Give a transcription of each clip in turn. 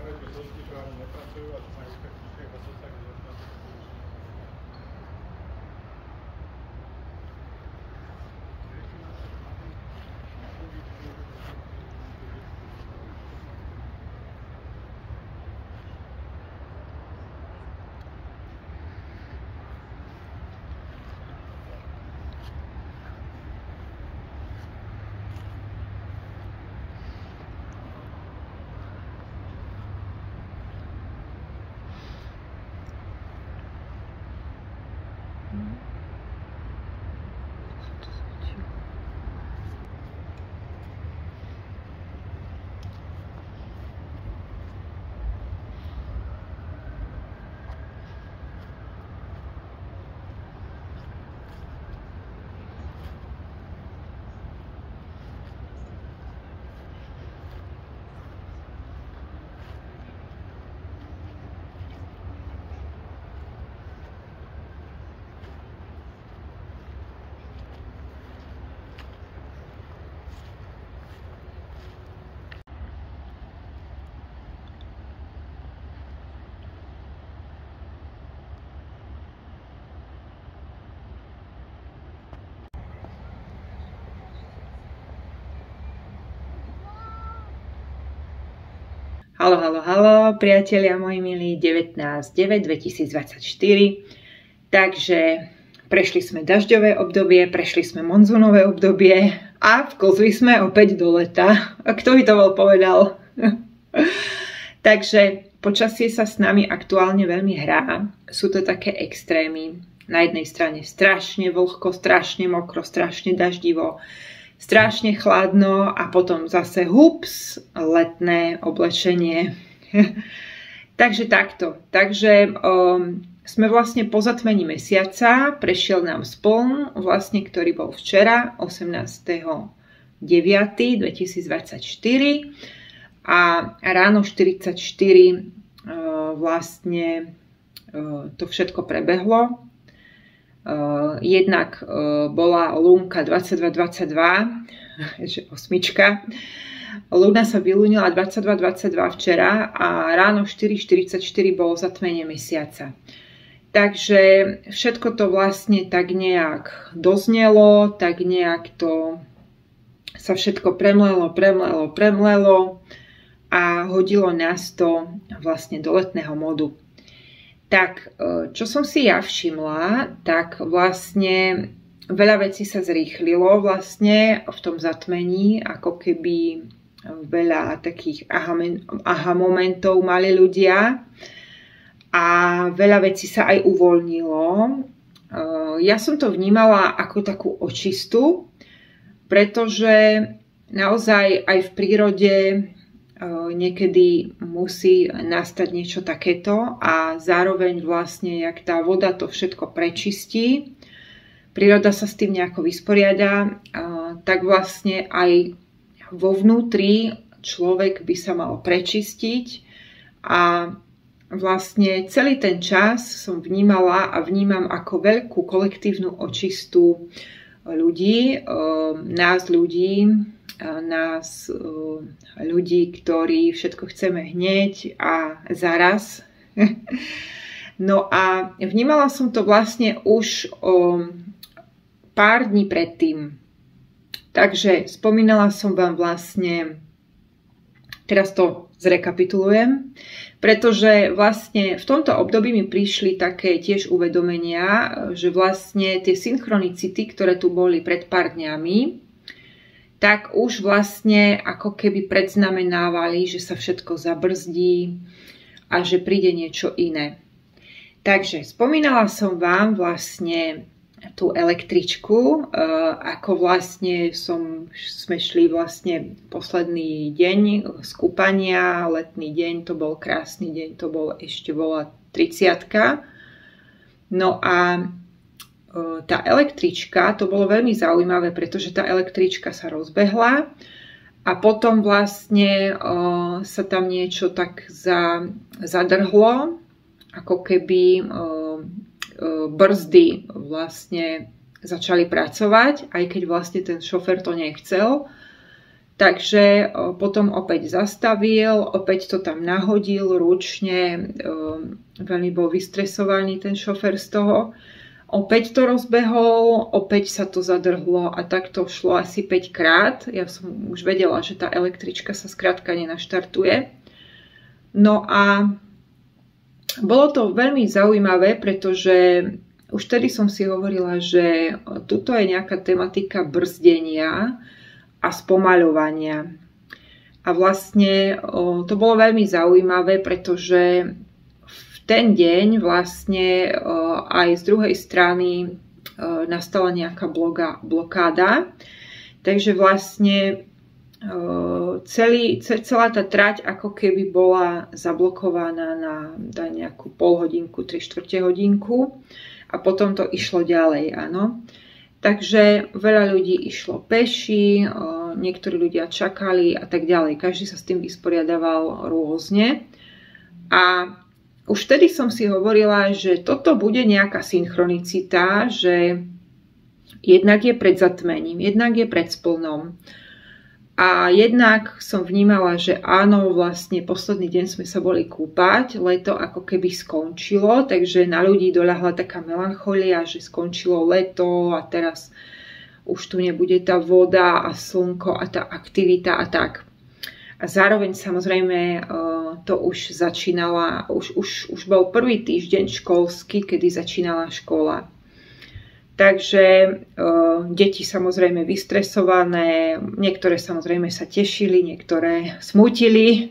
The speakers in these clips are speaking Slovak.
Haló, haló, haló, priatelia moji milí, 19.9.2024. Takže prešli sme dažďové obdobie, prešli sme monzúnové obdobie a vklzli sme opäť do leta. A kto by to bol povedal? Takže počasie sa s nami aktuálne veľmi hrá. Sú to také extrémy. Na jednej strane strašne vlhko, strašne mokro, strašne daždivo, strašne chladno a potom zase hups, letné oblečenie. Takže takto. Takže sme vlastne po zatmení mesiaca, prešiel nám spln, vlastne, ktorý bol včera, 18.9.2024 a ráno 44 vlastne to všetko prebehlo. Jednak bola lúnka 22-22, osmička. Lúna sa vylúnila 22-22 včera a ráno 4.44 bolo zatmenie mesiaca. Takže všetko to vlastne tak nejak doznelo, tak nejak to sa všetko premlelo a hodilo nás to vlastne do letného modu. Tak, čo som si ja všimla, tak vlastne veľa vecí sa zrýchlilo vlastne v tom zatmení, ako keby veľa takých aha momentov mali ľudia a veľa vecí sa aj uvoľnilo. Ja som to vnímala ako takú očistu, pretože naozaj aj v prírode niekedy musí nastať niečo takéto a zároveň vlastne, jak tá voda to všetko prečistí, príroda sa s tým nejako vysporiada, tak vlastne aj vo vnútri človek by sa mal prečistiť a vlastne celý ten čas som vnímala a vnímam ako veľkú kolektívnu očistu ľudí, nás ľudí, ktorí všetko chceme hneď a zaraz. No a vnímala som to vlastne už pár dní predtým. Takže spomínala som vám vlastne, teraz to zrekapitulujem, pretože vlastne v tomto období mi prišli také tiež uvedomenia, že vlastne tie synchronicity, ktoré tu boli pred pár dňami, tak už vlastne ako keby predznamenávali, že sa všetko zabrzdí a že príde niečo iné. Takže spomínala som vám vlastne tú električku, ako vlastne sme šli vlastne posledný deň z kúpania, letný deň, to bol krásny deň, to bol ešte bola 30-ka. No a tá električka, to bolo veľmi zaujímavé, pretože tá električka sa rozbehla a potom vlastne sa tam niečo tak zadrhlo, ako keby brzdy vlastne začali pracovať, aj keď vlastne ten šofér to nechcel, Takže potom opäť zastavil, opäť to tam nahodil ručne, veľmi bol vystresovaný ten šofér z toho. Opäť to rozbehol, opäť sa to zadrhlo a tak to šlo asi 5 krát. Ja som už vedela, že tá električka sa skrátka nenaštartuje. No a bolo to veľmi zaujímavé, pretože už tedy som si hovorila, že tuto je nejaká tematika brzdenia a spomaľovania. A vlastne to bolo veľmi zaujímavé, pretože v ten deň vlastne aj z druhej strany nastala nejaká blokáda. Takže vlastne celá tá trať ako keby bola zablokovaná na nejakú polhodinku, 3/4 hodinku a potom to išlo ďalej, áno. Takže veľa ľudí išlo peši, niektorí ľudia čakali a tak ďalej. Každý sa s tým vysporiadaval rôzne. A už vtedy som si hovorila, že toto bude nejaká synchronicita, že jednak je pred zatmením, jednak je pred splnom. A jednak som vnímala, že áno, vlastne posledný deň sme sa boli kúpať, leto ako keby skončilo, takže na ľudí doľahla taká melancholia, že skončilo leto a teraz už tu nebude tá voda a slnko a tá aktivita a tak. A zároveň samozrejme to už začínala, už bol prvý týždeň školský, kedy začínala škola. Takže deti samozrejme vystresované, niektoré samozrejme sa tešili, niektoré smútili.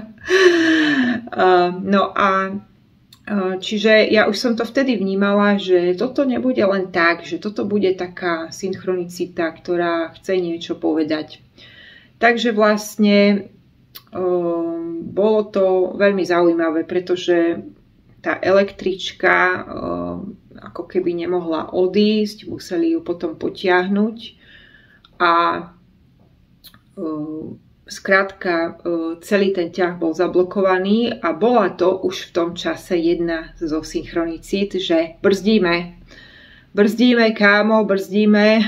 No a čiže ja už som to vtedy vnímala, že toto nebude len tak, že toto bude taká synchronicita, ktorá chce niečo povedať. Takže vlastne bolo to veľmi zaujímavé, pretože tá električka ako keby nemohla odísť, museli ju potom potiahnuť a skrátka celý ten ťah bol zablokovaný a bola to už v tom čase jedna zo synchronicít, že brzdíme kámo, brzdíme.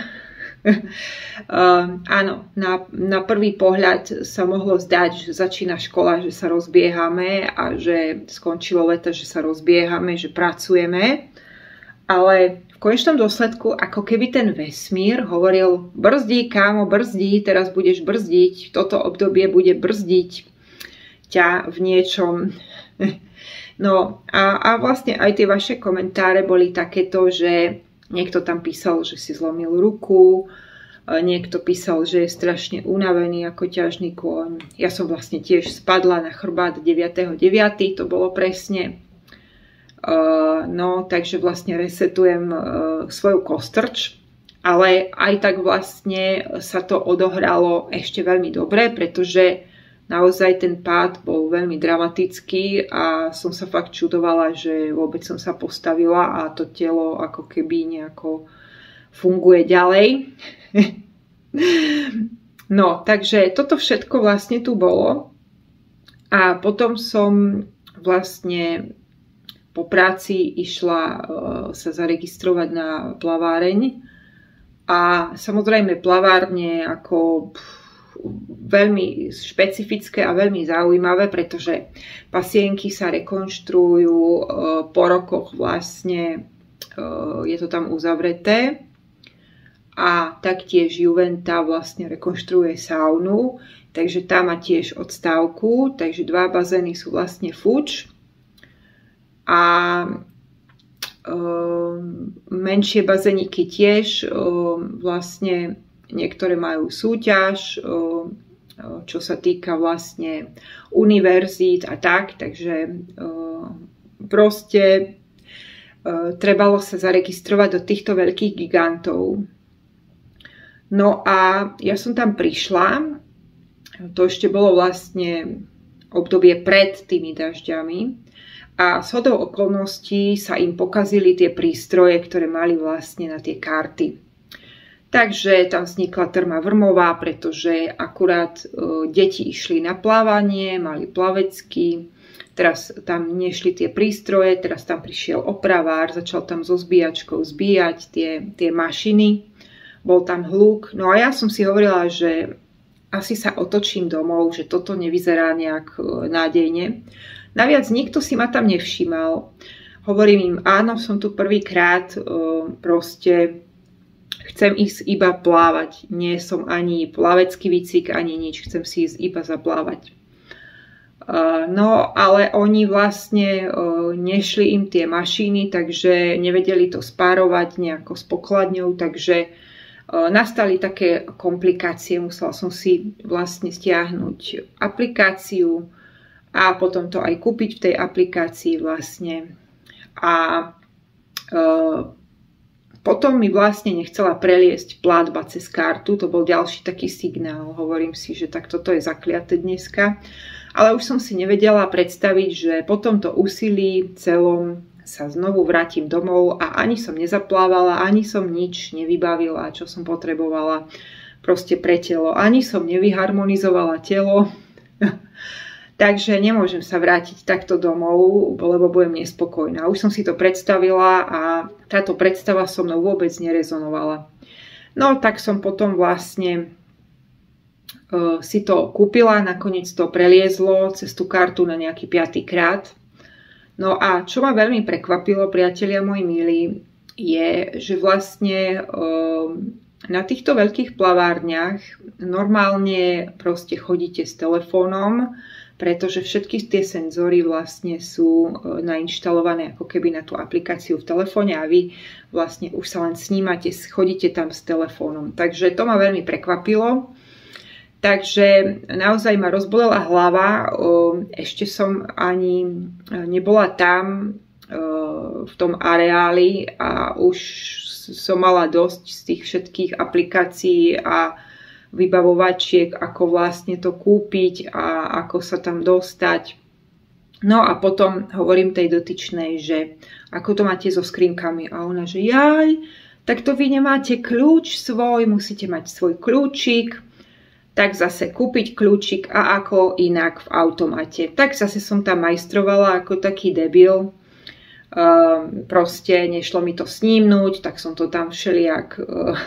Áno, na prvý pohľad sa mohlo zdať, že začína škola, že sa rozbiehame a že skončilo leto, že sa rozbiehame, že pracujeme. Ale v konečnom dôsledku, ako keby ten vesmír hovoril, brzdí, kámo, brzdí, teraz budeš brzdiť, toto obdobie bude brzdiť ťa v niečom. No a vlastne aj tie vaše komentáre boli takéto, že niekto tam písal, že si zlomil ruku, niekto písal, že je strašne unavený ako ťažný kôň. Ja som vlastne tiež spadla na chrbát 9.9., to bolo presne. No, takže vlastne resetujem svoju kostrč, ale aj tak vlastne sa to odohralo ešte veľmi dobre, pretože naozaj ten pád bol veľmi dramatický a som sa fakt čudovala, že vôbec som sa postavila a to telo ako keby nejako funguje ďalej. No, takže toto všetko vlastne tu bolo a potom som vlastne po práci išla sa zaregistrovať na plaváreň a samozrejme plavárne ako veľmi špecifické a veľmi zaujímavé, pretože pasienky sa rekonštruujú po rokoch vlastne, je to tam uzavreté a taktiež Juventa vlastne rekonštruuje saunu, takže tá má tiež odstávku, takže 2 bazény sú vlastne fuč a menšie bazéniky tiež vlastne niektoré majú súťaž, čo sa týka vlastne univerzít a tak, takže proste trebalo sa zaregistrovať do týchto veľkých gigantov. No a ja som tam prišla, to ešte bolo vlastne obdobie pred tými dažďami, a shodou okolností sa im pokazili tie prístroje, ktoré mali vlastne na tie karty. Takže tam vznikla trma vrmová, pretože akurát deti išli na plávanie, mali plavecky, teraz tam nešli tie prístroje, teraz tam prišiel opravár, začal tam so zbíjačkou zbíjať tie mašiny, bol tam hluk. No a ja som si hovorila, že asi sa otočím domov, že toto nevyzerá nejak nádejne. Naviac nikto si ma tam nevšímal. Hovorím im, áno, som tu prvýkrát, proste chcem ísť iba plávať. Nie som ani plavecký výcvik, ani nič. Chcem si ísť iba zaplávať. No, ale oni vlastne nešli im tie mašiny, takže nevedeli to spárovať nejako s pokladňou, takže nastali také komplikácie. Musela som si vlastne stiahnuť aplikáciu a potom to aj kúpiť v tej aplikácii vlastne. A potom mi vlastne nechcela preliesť platba cez kartu. To bol ďalší taký signál. Hovorím si, že tak toto je zakliaté dneska. Ale už som si nevedela predstaviť, že po tomto úsilí celom sa znovu vrátim domov a ani som nezaplávala, ani som nič nevybavila, čo som potrebovala proste pre telo. Ani som nevyharmonizovala telo. Takže nemôžem sa vrátiť takto domov, lebo budem nespokojná. Už som si to predstavila a táto predstava so mnou vôbec nerezonovala. No tak som potom vlastne si to kúpila, nakoniec to preliezlo cez tú kartu na nejaký 5. krát. No a čo ma veľmi prekvapilo, priatelia moji milí, je, že vlastne na týchto veľkých plavárniach normálne proste chodíte s telefónom, pretože všetky tie senzory vlastne sú nainštalované ako keby na tú aplikáciu v telefóne a vy vlastne už sa len snímate, chodíte tam s telefónom. Takže to ma veľmi prekvapilo. Takže naozaj ma rozbolela hlava, ešte som ani nebola tam v tom areáli a už som mala dosť z tých všetkých aplikácií a vybavovačiek, ako vlastne to kúpiť a ako sa tam dostať. No a potom hovorím tej dotyčnej, že ako to máte so skrinkami a ona, že jaj, tak to vy nemáte kľúč svoj, musíte mať svoj kľúčik. Tak zase kúpiť kľúčik a ako inak v automate. Tak zase som tam majstrovala ako taký debil. Proste nešlo mi to snímnuť, tak som to tam všelijak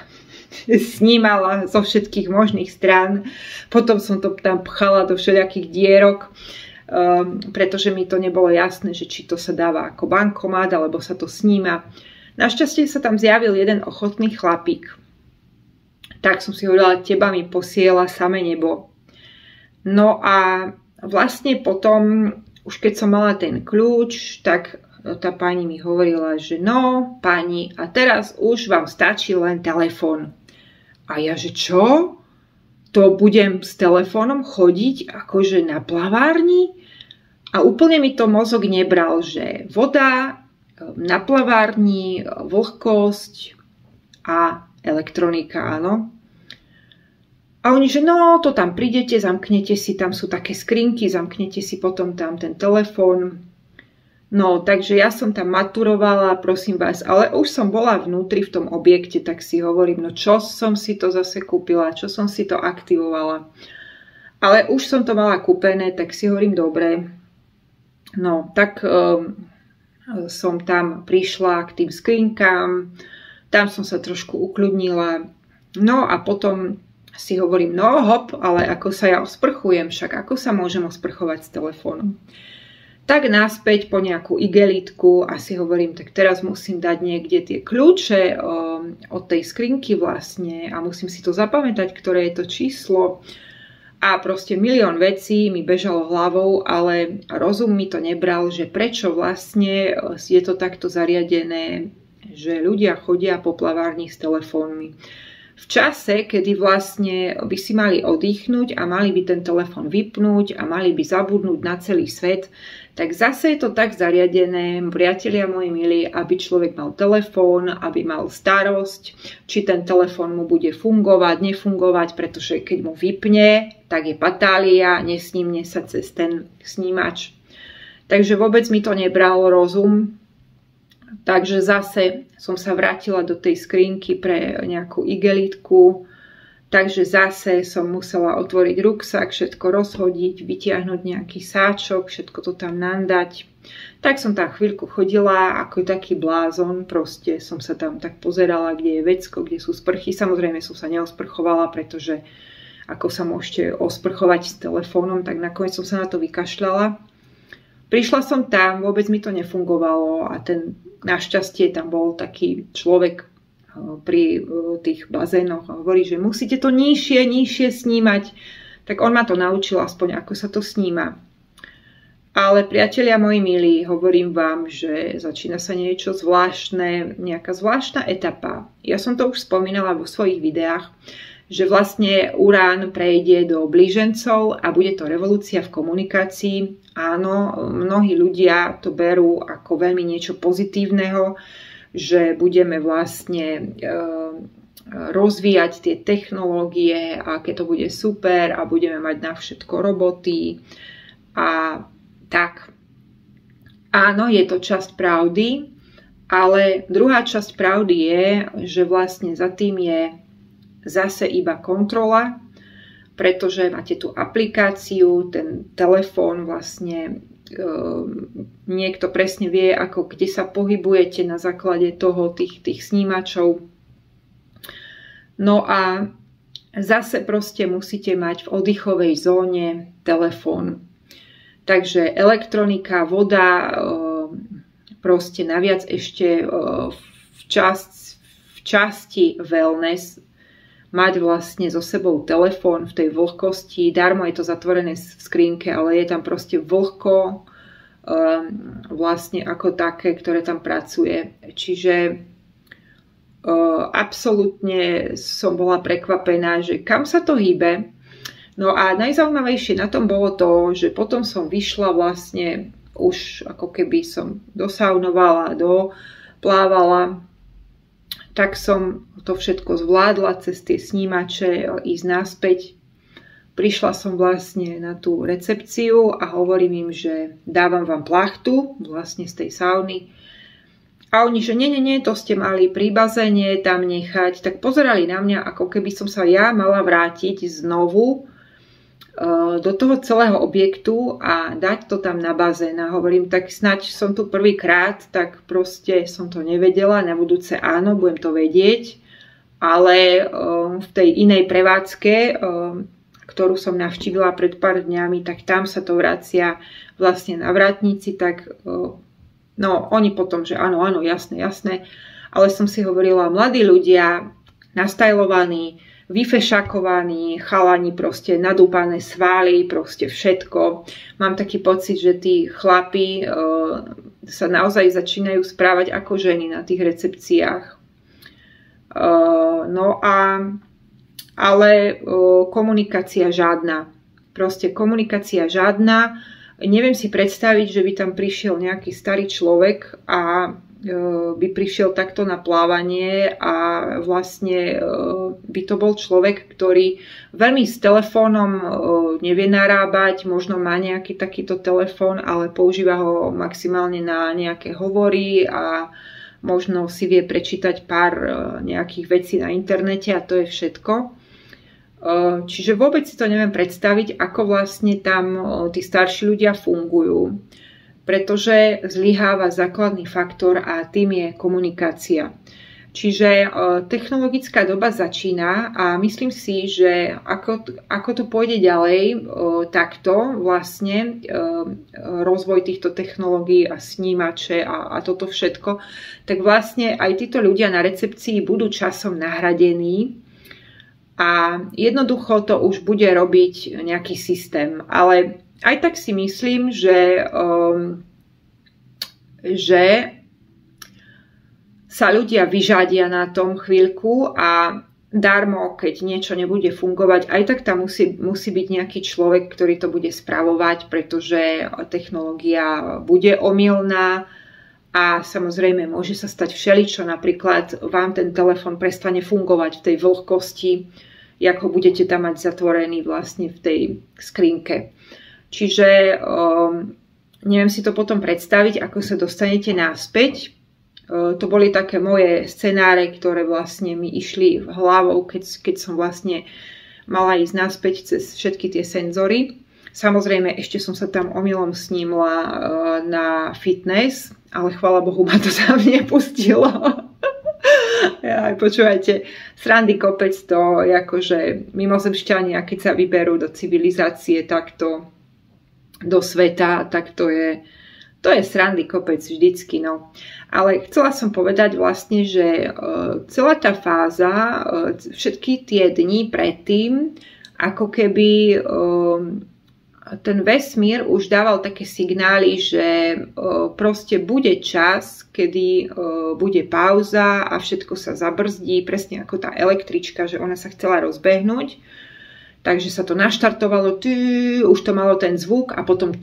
snímala zo všetkých možných strán. Potom som to tam pchala do všelijakých dierok, pretože mi to nebolo jasné, že či to sa dáva ako bankomat, alebo sa to sníma. Našťastie sa tam zjavil jeden ochotný chlapík. Tak som si hovorila, teba mi posiela samé nebo. No a vlastne potom, už keď som mala ten kľúč, tak tá pani mi hovorila, že no, pani, a teraz už vám stačí len telefón. A ja, že čo? To budem s telefónom chodiť akože na plavárni? A úplne mi to mozog nebral, že voda, na plavárni, vlhkosť a elektronika, áno. A oni, že no, to tam prídete, zamknete si, tam sú také skrinky, zamknete si potom tam ten telefón. No, takže ja som tam maturovala, prosím vás, ale už som bola vnútri v tom objekte, tak si hovorím, no čo som si to zase kúpila, čo som si to aktivovala. Ale už som to mala kúpené, tak si hovorím, dobre. No, tak som tam prišla k tým skrinkám, tam som sa trošku ukľudnila. No a potom si hovorím, no hop, ale ako sa ja osprchujem, však ako sa môžem osprchovať s telefónom. Tak naspäť po nejakú igelitku a si hovorím, tak teraz musím dať niekde tie kľúče od tej skrinky vlastne a musím si to zapamätať, ktoré je to číslo. A proste milión vecí mi bežalo hlavou, ale rozum mi to nebral, že prečo vlastne je to takto zariadené, že ľudia chodia po plavárni s telefónmi. V čase, kedy vlastne by si mali oddychnúť a mali by ten telefón vypnúť a mali by zabudnúť na celý svet, tak zase je to tak zariadené, priatelia moji milí, aby človek mal telefón, aby mal starosť, či ten telefón mu bude fungovať, nefungovať, pretože keď mu vypne, tak je patália, nesnímne sa cez ten snímač. Takže vôbec mi to nebral rozum. Takže zase som sa vrátila do tej skrinky pre nejakú igelitku. Takže zase som musela otvoriť ruksak, všetko rozhodiť, vytiahnuť nejaký sáčok, všetko to tam nandať. Tak som tam chvíľku chodila ako taký blázon. Proste som sa tam tak pozerala, kde je vecko, kde sú sprchy. Samozrejme som sa neosprchovala, pretože ako sa môžete osprchovať s telefónom, tak nakoniec som sa na to vykašľala. Prišla som tam, vôbec mi to nefungovalo a našťastie tam bol taký človek pri tých bazénoch a hovorí, že musíte to nižšie snímať. Tak on ma to naučil aspoň, ako sa to sníma. Ale priatelia moji milí, hovorím vám, že začína sa niečo zvláštne, nejaká zvláštna etapa. Ja som to už spomínala vo svojich videách, že vlastne Urán prejde do blížencov a bude to revolúcia v komunikácii. Áno, mnohí ľudia to berú ako veľmi niečo pozitívneho, že budeme vlastne rozvíjať tie technológie a keď to bude super a budeme mať na všetko roboty a tak. Áno, je to časť pravdy, ale druhá časť pravdy je, že vlastne za tým je zase iba kontrola, pretože máte tú aplikáciu, ten telefón vlastne niekto presne vie, ako kde sa pohybujete na základe toho tých snímačov. No a zase proste musíte mať v oddychovej zóne telefón. Takže elektronika, voda, proste naviac ešte v časti wellness mať vlastne so sebou telefón v tej vlhkosti. Darmo je to zatvorené v skrínke, ale je tam proste vlhko vlastne ako také, ktoré tam pracuje. Čiže absolútne som bola prekvapená, že kam sa to hýbe. No a najzaujímavejšie na tom bolo to, že potom som vyšla vlastne, už ako keby som dosaunovala, doplávala, tak som to všetko zvládla cez tie snímače, ísť naspäť. Prišla som vlastne na tú recepciu a hovorím im, že dávam vám plachtu vlastne z tej sauny. A oni, že nie, to ste mali pri bazéne tam nechať. Tak pozerali na mňa, ako keby som sa ja mala vrátiť znovu do toho celého objektu a dať to tam na bazén. A hovorím, tak snáď som tu prvýkrát, tak proste som to nevedela. Na budúce áno, budem to vedieť. Ale v tej inej prevádzke, ktorú som navštívila pred pár dňami, tak tam sa to vracia vlastne na vrátnici, tak no oni potom, že áno, jasné. Ale som si hovorila, mladí ľudia, nastajlovaní, vyfešakovaní, chalani, proste nadúpané svaly, proste všetko. Mám taký pocit, že tí chlapi sa naozaj začínajú správať ako ženy na tých recepciách. Ale komunikácia žiadna. Proste komunikácia žiadna. Neviem si predstaviť, že by tam prišiel nejaký starý človek a by prišiel takto na plávanie a vlastne by to bol človek, ktorý veľmi s telefónom nevie narábať, možno má nejaký takýto telefón, ale používa ho maximálne na nejaké hovory a možno si vie prečítať pár nejakých vecí na internete a to je všetko. Čiže vôbec si to neviem predstaviť, ako vlastne tam tí starší ľudia fungujú. Pretože zlyháva základný faktor a tým je komunikácia. Čiže technologická doba začína a myslím si, že ako to pôjde ďalej, takto vlastne rozvoj týchto technológií a snímače a toto všetko, tak vlastne aj títo ľudia na recepcii budú časom nahradení a jednoducho to už bude robiť nejaký systém. Ale aj tak si myslím, že sa ľudia vyžadia na tom chvíľku a darmo, keď niečo nebude fungovať, aj tak tam musí byť nejaký človek, ktorý to bude spravovať, pretože technológia bude omylná a samozrejme môže sa stať všeličo. Napríklad vám ten telefon prestane fungovať v tej vlhkosti, ako budete tam mať zatvorený vlastne v tej skrinke. Čiže neviem si to potom predstaviť, ako sa dostanete naspäť. To boli také moje scenáre, ktoré vlastne mi išli hlavou, keď som vlastne mala ísť naspäť cez všetky tie senzory. Samozrejme, ešte som sa tam omylom snímla na fitness, ale chvála Bohu ma to tam nepustilo. Ja Počúvajte, srandy kopec to, akože mimozemšťania, keď sa vyberú do civilizácie takto, do sveta, tak to je srandy kopec vždycky, no. Ale chcela som povedať vlastne, že celá tá fáza, všetky tie dni predtým, ako keby ten vesmír už dával také signály, že proste bude čas, kedy bude pauza a všetko sa zabrzdí, presne ako tá električka, že ona sa chcela rozbehnúť. Takže sa to naštartovalo, už to malo ten zvuk a potom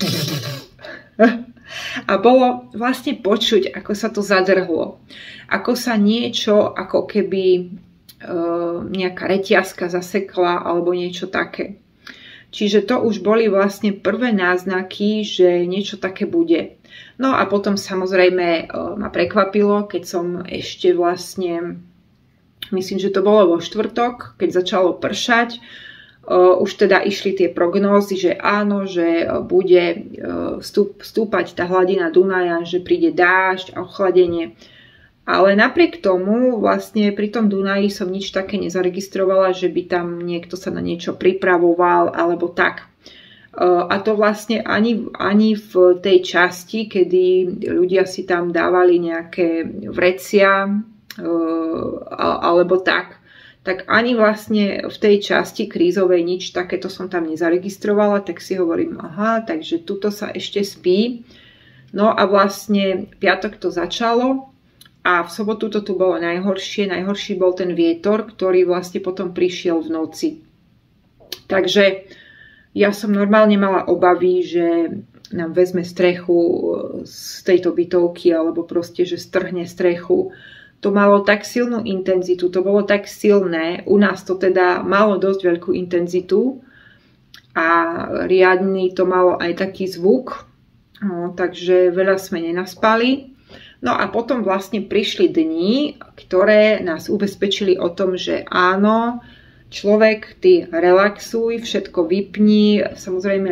a bolo vlastne počuť, ako sa to zadrhlo. Ako sa niečo, ako keby nejaká reťazka zasekla alebo niečo také. Čiže to už boli vlastne prvé náznaky, že niečo také bude. No a potom samozrejme ma prekvapilo, keď som ešte vlastne, myslím, že to bolo vo štvrtok, keď začalo pršať, už teda išli tie prognózy, že áno, že bude stúpať tá hladina Dunaja, že príde dážď a ochladenie. Ale napriek tomu vlastne pri tom Dunaji som nič také nezaregistrovala, že by tam niekto sa na niečo pripravoval alebo tak. A to vlastne ani v tej časti, kedy ľudia si tam dávali nejaké vrecia alebo tak ani vlastne v tej časti krízovej nič takéto som tam nezaregistrovala, tak si hovorím, aha, takže tuto sa ešte spí. No a vlastne piatok to začalo. A v sobotu to tu bolo najhoršie. Najhorší bol ten vietor, ktorý vlastne potom prišiel v noci. Takže ja som normálne mala obavy, že nám vezme strechu z tejto bytovky alebo proste, že strhne strechu. To malo tak silnú intenzitu, to bolo tak silné. U nás to teda malo dosť veľkú intenzitu a riadny to malo aj taký zvuk. Takže veľa sme nenaspali. No a potom vlastne prišli dni, ktoré nás ubezpečili o tom, že áno, človek, ty relaxuj, všetko vypni. Samozrejme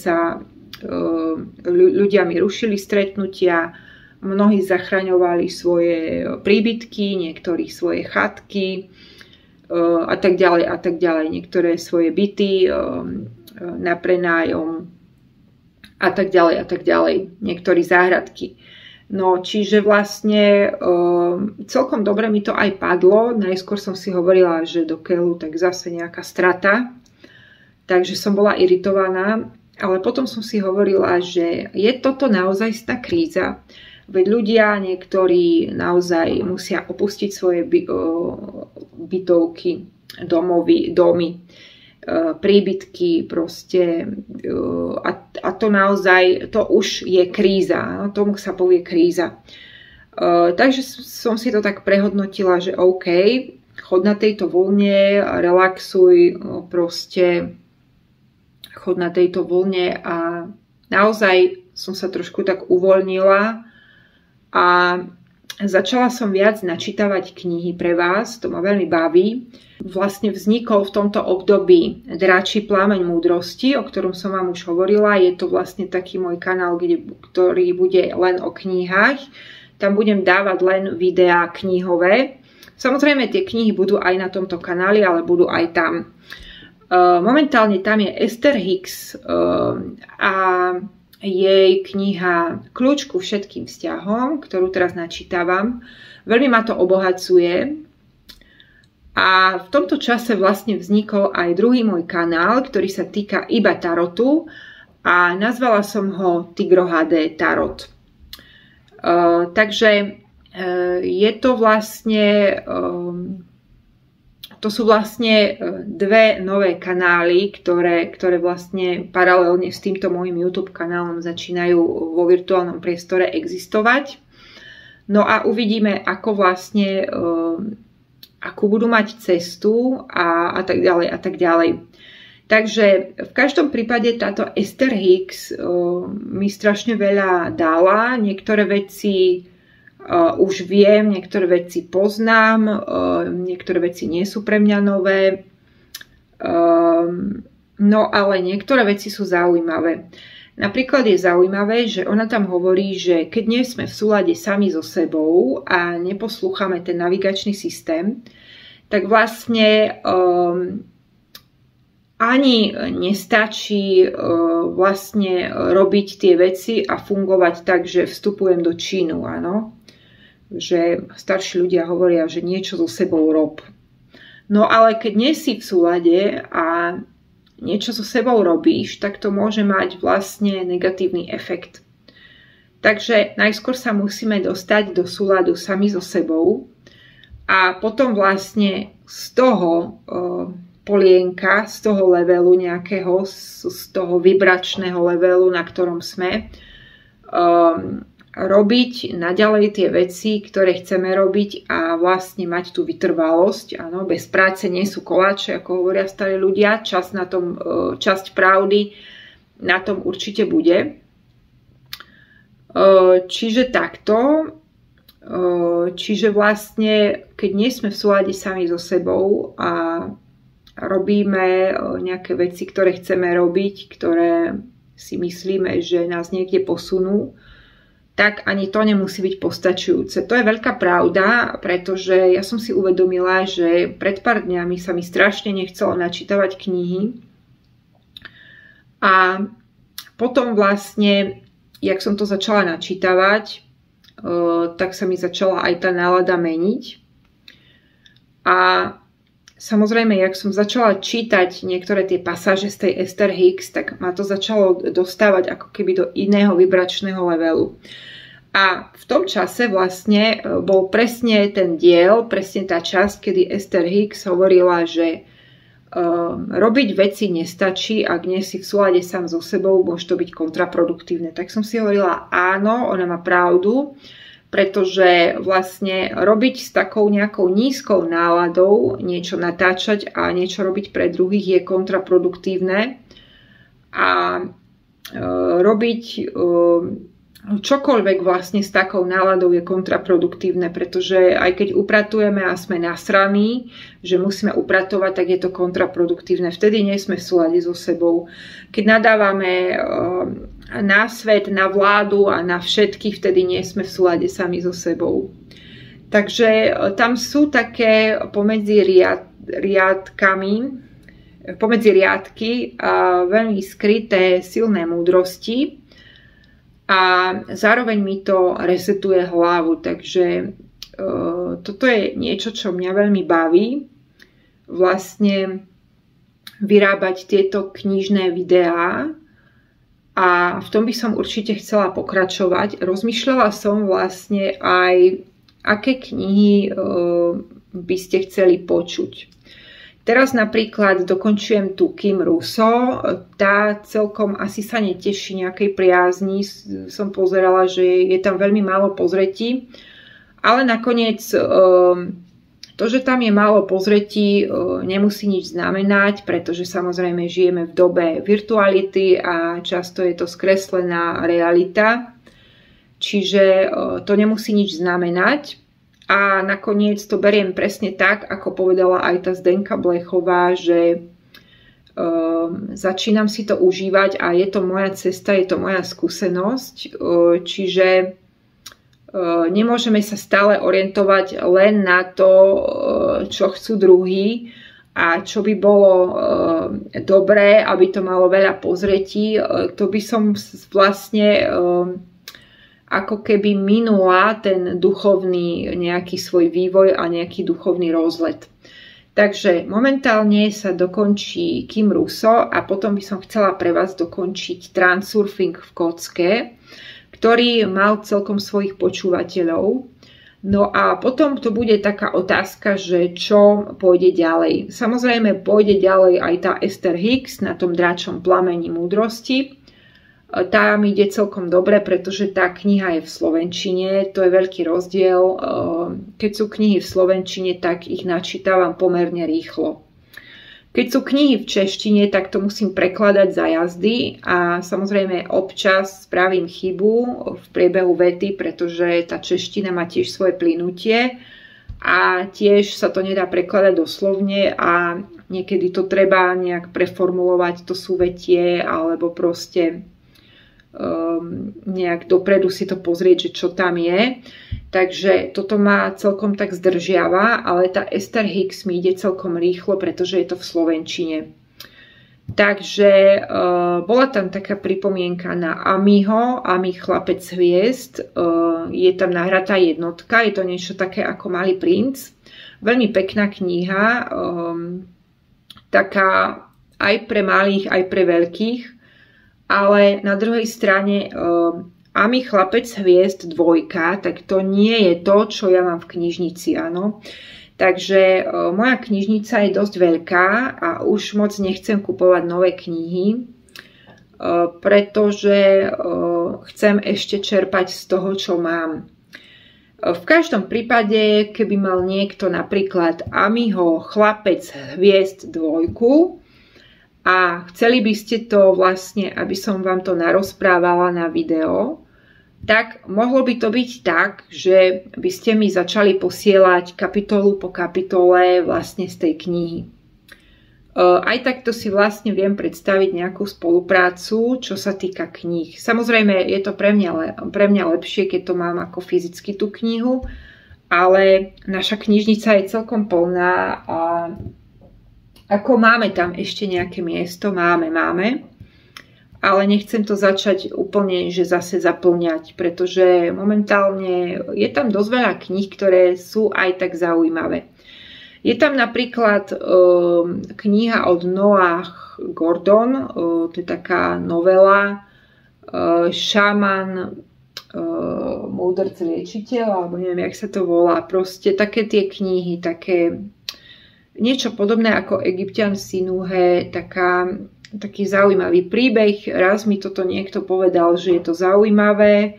ľudia mi rušili stretnutia, mnohí zachraňovali svoje príbytky, niektorí svoje chatky a tak ďalej, niektoré svoje byty na prenájom a tak ďalej, niektorí záhradky. No, čiže vlastne celkom dobre mi to aj padlo. Najskôr som si hovorila, že do keľu tak zase nejaká strata. Takže som bola iritovaná. Ale potom som si hovorila, že je toto naozajstná kríza. Veď ľudia niektorí naozaj musia opustiť svoje bytovky, domy, príbytky proste a to naozaj, to už je kríza, tomu sa povie kríza. Takže som si to tak prehodnotila, že OK, chod na tejto vlne, relaxuj, proste chod na tejto vlne a naozaj som sa trošku tak uvoľnila a začala som viac načítavať knihy pre vás, to ma veľmi baví. Vlastne vznikol v tomto období Dráčí plameň múdrosti, o ktorom som vám už hovorila. Je to vlastne taký môj kanál, ktorý bude len o knihách. Tam budem dávať len videá knihové. Samozrejme tie knihy budú aj na tomto kanáli, ale budú aj tam. Momentálne tam je Esther Hicks a jej kniha Kľúč ku všetkým vzťahom, ktorú teraz načítavam. Veľmi ma to obohacuje. A v tomto čase vlastne vznikol aj druhý môj kanál, ktorý sa týka iba tarotu a nazvala som ho Tigro HD Tarot. Takže je to vlastne, to sú vlastne dve nové kanály, ktoré vlastne paralelne s týmto môjim YouTube kanálom začínajú vo virtuálnom priestore existovať. No a uvidíme, ako vlastne akú budú mať cestu a tak ďalej a tak ďalej. Takže v každom prípade táto Esther Hicks mi strašne veľa dala. Niektoré veci už viem, niektoré veci poznám, niektoré veci nie sú pre mňa nové. No ale niektoré veci sú zaujímavé. Napríklad je zaujímavé, že ona tam hovorí, že keď nie sme v súlade sami so sebou a neposlúchame ten navigačný systém, tak vlastne ani nestačí vlastne robiť tie veci a fungovať tak, že vstupujem do činu, áno. Že starší ľudia hovoria, že niečo so sebou rob. No ale keď nie si v súlade a niečo so sebou robíš, tak to môže mať vlastne negatívny efekt. Takže najskôr sa musíme dostať do súladu sami so sebou a potom vlastne z toho polienka, z toho levelu nejakého, z toho vibračného levelu, na ktorom sme, robiť naďalej tie veci, ktoré chceme robiť a vlastne mať tú vytrvalosť. Áno, bez práce nie sú koláče, ako hovoria starí ľudia. Časť pravdy na tom určite bude. Čiže takto. Čiže vlastne, keď nie sme v súlade sami so sebou a robíme nejaké veci, ktoré chceme robiť, ktoré si myslíme, že nás niekde posunú, tak ani to nemusí byť postačujúce. To je veľká pravda, pretože ja som si uvedomila, že pred pár dňami sa mi strašne nechcelo načítavať knihy a potom vlastne, jak som to začala načítavať, tak sa mi začala aj tá nálada meniť a samozrejme, jak som začala čítať niektoré tie pasáže z tej Esther Hicks, tak ma to začalo dostávať ako keby do iného vibračného levelu. A v tom čase vlastne bol presne ten diel, presne tá časť, kedy Esther Hicks hovorila, že robiť veci nestačí, ak nie si v súlade sám so sebou, môže to byť kontraproduktívne. Tak som si hovorila, áno, ona má pravdu, pretože vlastne robiť s takou nejakou nízkou náladou, niečo natáčať a niečo robiť pre druhých je kontraproduktívne. A robiť čokoľvek vlastne s takou náladou je kontraproduktívne, pretože aj keď upratujeme a sme nasraní, že musíme upratovať, tak je to kontraproduktívne. Vtedy nie sme v súlade so sebou. Keď nadávame na svet, na vládu a na všetkých, vtedy nie sme v súlade sami so sebou. Takže tam sú také pomedzi riadky veľmi skryté silné múdrosti a zároveň mi to resetuje hlavu. Takže toto je niečo, čo mňa veľmi baví. Vlastne vyrábať tieto knižné videá a v tom by som určite chcela pokračovať. Rozmýšľala som vlastne aj, aké knihy by ste chceli počuť. Teraz napríklad dokončujem tu Kim Russo. Tá celkom asi sa neteší nejakej priazni. Som pozerala, že je tam veľmi málo pozretí. Ale nakoniec to, že tam je málo pozretí, nemusí nič znamenať, pretože samozrejme žijeme v dobe virtuality a často je to skreslená realita. Čiže to nemusí nič znamenať. A nakoniec to beriem presne tak, ako povedala aj tá Zdenka Blechová, že začínam si to užívať a je to moja cesta, je to moja skúsenosť. Čiže nemôžeme sa stále orientovať len na to, čo chcú druhí a čo by bolo dobré, aby to malo veľa pozretí. To by som vlastne ako keby minula ten duchovný nejaký svoj vývoj a nejaký duchovný rozlet. Takže momentálne sa dokončí Kim Russo a potom by som chcela pre vás dokončiť Transurfing v kocke, ktorý mal celkom svojich počúvateľov. No a potom to bude taká otázka, že čo pôjde ďalej. Samozrejme pôjde ďalej aj tá Esther Hicks na tom Dráčom plamení múdrosti. Tá mi ide celkom dobre, pretože tá kniha je v slovenčine. To je veľký rozdiel. Keď sú knihy v slovenčine, tak ich načítavam pomerne rýchlo. Keď sú knihy v češtine, tak to musím prekladať za jazdy a samozrejme občas spravím chybu v priebehu vety, pretože tá čeština má tiež svoje plynutie a tiež sa to nedá prekladať doslovne a niekedy to treba nejak preformulovať, to súvetie alebo proste nejak dopredu si to pozrieť, že čo tam je. Takže toto ma celkom tak zdržiava, ale tá Esther Hicks mi ide celkom rýchlo, pretože je to v slovenčine. Takže bola tam taká pripomienka na Amiho, Ami chlapec hviezd. Je tam nahratá jednotka, je to niečo také ako Malý princ. Veľmi pekná kniha, taká aj pre malých, aj pre veľkých, ale na druhej strane Ami chlapec hviezd 2, tak to nie je to, čo ja mám v knižnici, áno. Takže moja knižnica je dosť veľká a už moc nechcem kupovať nové knihy, pretože chcem ešte čerpať z toho, čo mám. V každom prípade, keby mal niekto napríklad Amiho chlapec hviezd 2 a chceli by ste to vlastne, aby som vám to narozprávala na video, tak mohlo by to byť tak, že by ste mi začali posielať kapitolu po kapitole vlastne z tej knihy. Aj takto si vlastne viem predstaviť nejakú spoluprácu, čo sa týka kníh. Samozrejme, je to pre mňa lepšie, keď to mám ako fyzicky tú knihu, ale naša knižnica je celkom plná a ako máme tam ešte nejaké miesto, máme, ale nechcem to začať úplne, že zase zaplňať, pretože momentálne je tam dosť veľa kníh, ktoré sú aj tak zaujímavé. Je tam napríklad kniha od Noah Gordon, to je taká novela, Šaman, múdrc liečiteľ, alebo neviem, jak sa to volá, proste také tie knihy, také niečo podobné ako Egyptian Sinuhe, taký zaujímavý príbeh. Raz mi toto niekto povedal, že je to zaujímavé,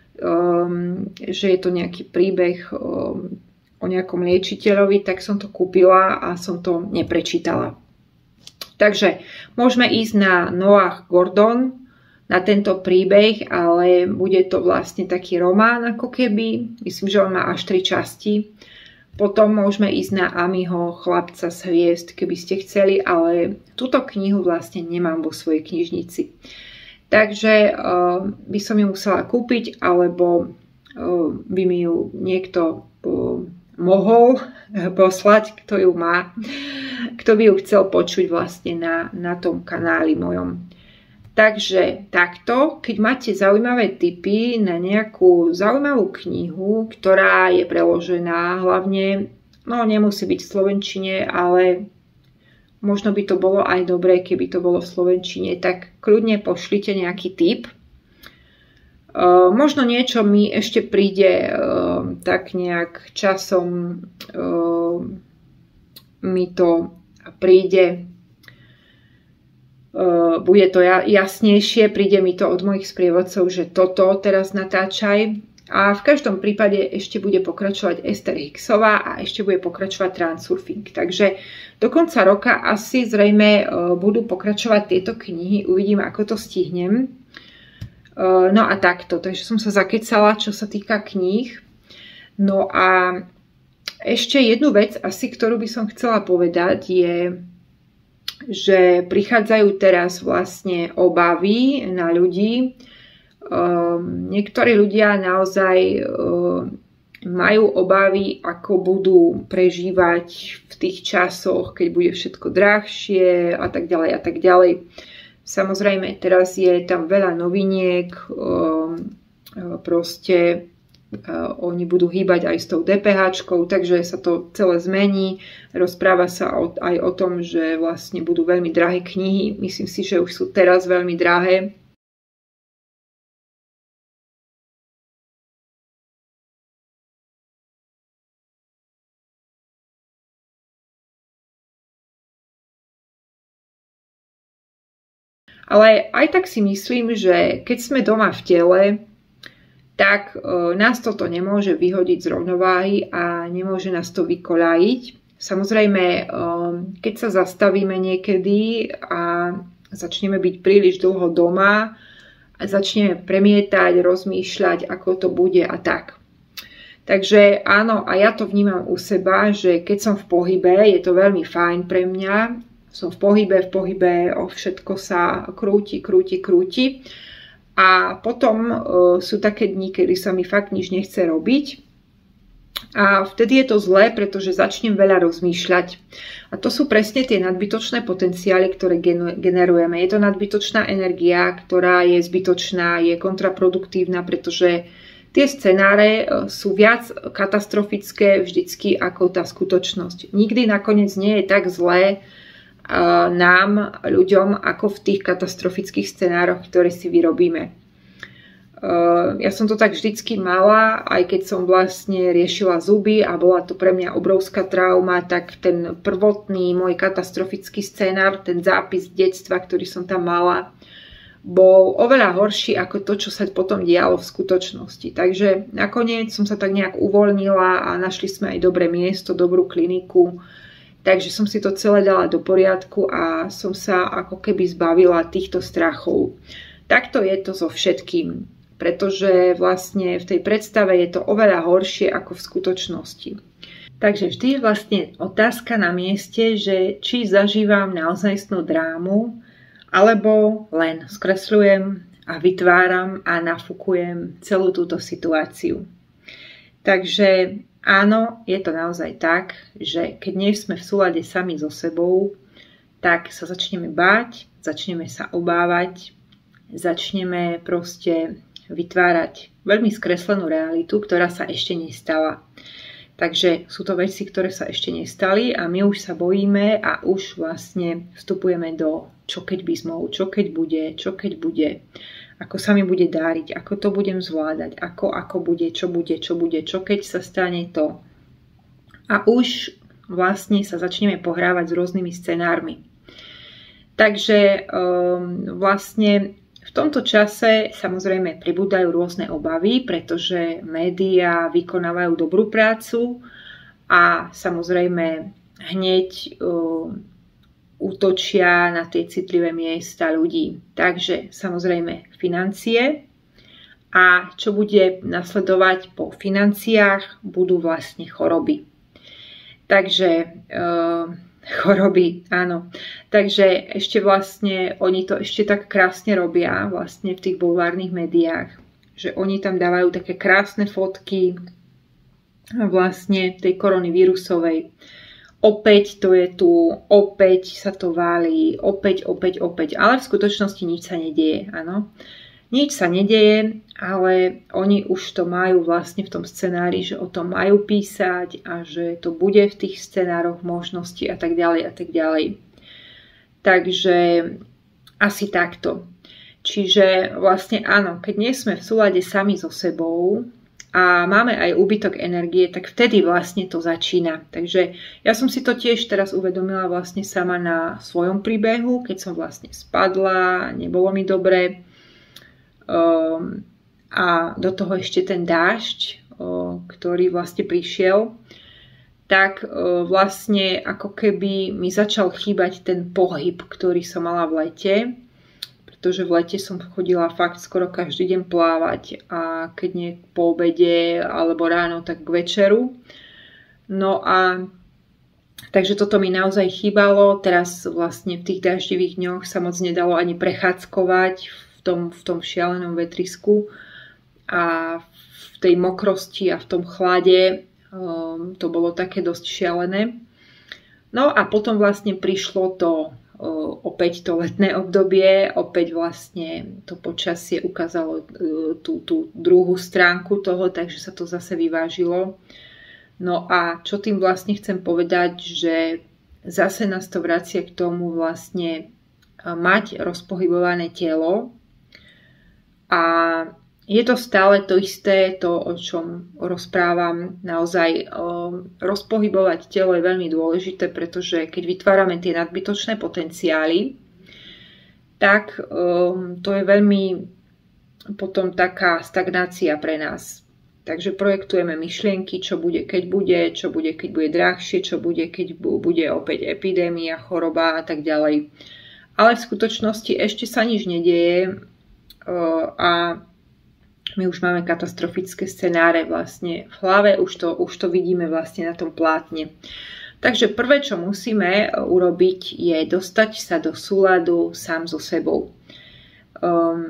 že je to nejaký príbeh o nejakom liečiteľovi, tak som to kúpila a som to neprečítala. Takže môžeme ísť na Noah Gordon, na tento príbeh, ale bude to vlastne taký román ako keby. Myslím, že on má až 3 časti. Potom môžeme ísť na Amiho chlapca z hviezd, keby ste chceli, ale túto knihu vlastne nemám vo svojej knižnici. Takže by som ju musela kúpiť, alebo by mi ju niekto mohol poslať, kto ju má, kto by ju chcel počuť vlastne na tom kanáli mojom. Takže takto, keď máte zaujímavé tipy na nejakú zaujímavú knihu, ktorá je preložená, hlavne, no nemusí byť v slovenčine, ale možno by to bolo aj dobré, keby to bolo v slovenčine, tak kľudne pošlite nejaký tip. Možno niečo mi ešte príde tak nejak časom, mi to príde, bude to jasnejšie, príde mi to od mojich sprievodcov, že toto teraz natáčaj. A v každom prípade ešte bude pokračovať Esther Hicksová a ešte bude pokračovať Transurfing. Takže do konca roka asi zrejme budú pokračovať tieto knihy. Uvidím, ako to stihnem. No a takto. Takže som sa zakecala, čo sa týka kníh. No a ešte jednu vec asi, ktorú by som chcela povedať, je, že prichádzajú teraz vlastne obavy na ľudí. Niektorí ľudia naozaj majú obavy, ako budú prežívať v tých časoch, keď bude všetko drahšie a tak ďalej a tak ďalej. Samozrejme, teraz je tam veľa noviniek, proste oni budú hýbať aj s tou DPH-čkou, takže sa to celé zmení. Rozpráva sa aj o tom, že vlastne budú veľmi drahé knihy. Myslím si, že už sú teraz veľmi drahé. Ale aj tak si myslím, že keď sme doma v tele, tak nás toto nemôže vyhodiť z rovnováhy a nemôže nás to vykoľajiť. Samozrejme, keď sa zastavíme niekedy a začneme byť príliš dlho doma a začneme premietať, rozmýšľať, ako to bude a tak. Takže áno, a ja to vnímam u seba, že keď som v pohybe, je to veľmi fajn pre mňa. Som v pohybe, všetko sa krúti. A potom sú také dni, kedy sa mi fakt nič nechce robiť. A vtedy je to zlé, pretože začnem veľa rozmýšľať. A to sú presne tie nadbytočné potenciály, ktoré generujeme. Je to nadbytočná energia, ktorá je zbytočná, je kontraproduktívna, pretože tie scenáre sú viac katastrofické vždycky ako tá skutočnosť. Nikdy nakoniec nie je tak zlé nám, ľuďom, ako v tých katastrofických scenároch, ktoré si vyrobíme. Ja som to tak vždycky mala, aj keď som vlastne riešila zuby a bola to pre mňa obrovská trauma, tak ten prvotný môj katastrofický scenár, ten zápis detstva, ktorý som tam mala, bol oveľa horší ako to, čo sa potom dialo v skutočnosti. Takže nakoniec som sa tak nejak uvoľnila a našli sme aj dobré miesto, dobrú kliniku. Takže som si to celé dala do poriadku a som sa ako keby zbavila týchto strachov. Takto je to so všetkým, pretože vlastne v tej predstave je to oveľa horšie ako v skutočnosti. Takže vždy je vlastne otázka na mieste, že či zažívam naozajstnú drámu, alebo len skresľujem a vytváram a nafúkujem celú túto situáciu. Takže áno, je to naozaj tak, že keď nie sme v súlade sami so sebou, tak sa začneme báť, začneme sa obávať, začneme proste vytvárať veľmi skreslenú realitu, ktorá sa ešte nestala. Takže sú to veci, ktoré sa ešte nestali a my už sa bojíme a už vlastne vstupujeme do čo keď by smou, čo keď bude, ako sa mi bude dáriť, ako to budem zvládať, ako bude, čo keď sa stane to. A už vlastne sa začneme pohrávať s rôznymi scenármi. Takže vlastne v tomto čase samozrejme pribúdajú rôzne obavy, pretože médiá vykonávajú dobrú prácu a samozrejme hneď útočia na tie citlivé miesta ľudí. Takže samozrejme financie a čo bude nasledovať po financiách budú vlastne choroby. Takže choroby, áno. Takže ešte vlastne oni to ešte tak krásne robia vlastne v tých bulvárnych médiách, že oni tam dávajú také krásne fotky vlastne tej korony vírusovej. Opäť to je tu, opäť sa to válí, opäť. Ale v skutočnosti nič sa nedieje, áno. Nič sa nedieje, ale oni už to majú vlastne v tom scenári, že o tom majú písať a že to bude v tých scenároch možností a tak ďalej a tak ďalej. Takže asi takto. Čiže vlastne áno, keď nie sme v súlade sami so sebou, a máme aj úbytok energie, tak vtedy vlastne to začína. Takže ja som si to tiež teraz uvedomila vlastne sama na svojom príbehu, keď som vlastne spadla, nebolo mi dobre. A do toho ešte ten dážď, ktorý vlastne prišiel, tak vlastne ako keby mi začal chýbať ten pohyb, ktorý som mala v lete. Pretože v lete som chodila fakt skoro každý deň plávať a keď nie po obede alebo ráno, tak k večeru. No a takže toto mi naozaj chýbalo. Teraz vlastne v tých daždivých dňoch sa moc nedalo ani prechádzkovať v tom šialenom vetrisku a v tej mokrosti a v tom chlade. To bolo také dosť šialené. No a potom vlastne prišlo to opäť to letné obdobie, opäť vlastne to počasie ukázalo tú druhú stránku toho, takže sa to zase vyvážilo. No a čo tým vlastne chcem povedať, že zase nás to vracia k tomu vlastne mať rozpohybované telo a je to stále to isté, to, o čom rozprávam. Naozaj rozpohybovať telo je veľmi dôležité, pretože keď vytvárame tie nadbytočné potenciály, tak to je veľmi potom taká stagnácia pre nás. Takže projektujeme myšlienky, čo bude, keď bude, čo bude, keď bude drahšie, čo bude, keď bude opäť epidémia, choroba a tak ďalej. Ale v skutočnosti ešte sa nič nedieje a my už máme katastrofické scenáre vlastne v hlave, už to vidíme vlastne na tom plátne. Takže prvé, čo musíme urobiť, je dostať sa do súladu sám so sebou.